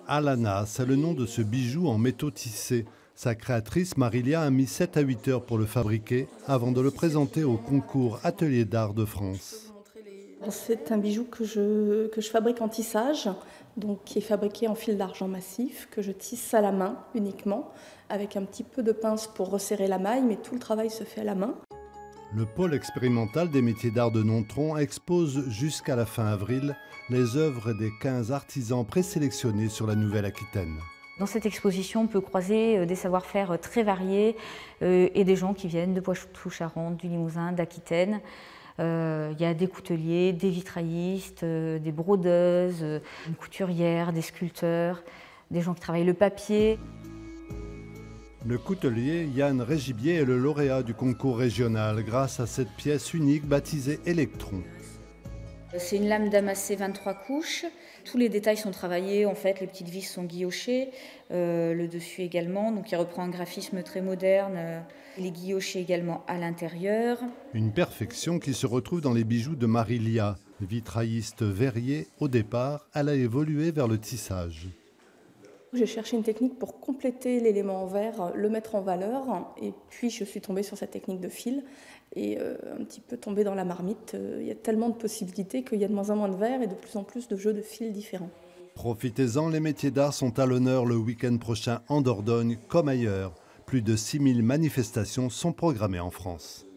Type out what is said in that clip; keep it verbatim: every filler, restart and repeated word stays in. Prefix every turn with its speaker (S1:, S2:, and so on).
S1: Alana, c'est le nom de ce bijou en métaux tissés. Sa créatrice, Marilia, a mis sept à huit heures pour le fabriquer avant de le présenter au concours Atelier d'art de France.
S2: C'est un bijou que je, que je fabrique en tissage, donc qui est fabriqué en fil d'argent massif, que je tisse à la main uniquement, avec un petit peu de pince pour resserrer la maille, mais tout le travail se fait à la main.
S1: Le pôle expérimental des métiers d'art de Nontron expose jusqu'à la fin avril les œuvres des quinze artisans présélectionnés sur la Nouvelle-Aquitaine.
S3: Dans cette exposition, on peut croiser des savoir-faire très variés euh, et des gens qui viennent de Poitou-Charentes, du Limousin, d'Aquitaine. Euh, il y a des couteliers, des vitraillistes, euh, des brodeuses, euh, des couturières, des sculpteurs, des gens qui travaillent le papier.
S1: Le coutelier Yann Régibier est le lauréat du concours régional grâce à cette pièce unique baptisée Électron.
S3: C'est une lame damassée vingt-trois couches. Tous les détails sont travaillés, en fait, les petites vis sont guillochées, euh, le dessus également, donc il reprend un graphisme très moderne, euh, les guillochés également à l'intérieur.
S1: Une perfection qui se retrouve dans les bijoux de Marilia. Vitrailliste verrier, au départ, elle a évolué vers le tissage.
S2: J'ai cherché une technique pour compléter l'élément en verre, le mettre en valeur, et puis je suis tombée sur cette technique de fil et euh, un petit peu tombée dans la marmite. Il y a tellement de possibilités qu'il y a de moins en moins de verre et de plus en plus de jeux de fils différents.
S1: Profitez-en, les métiers d'art sont à l'honneur le week-end prochain en Dordogne comme ailleurs. Plus de six mille manifestations sont programmées en France.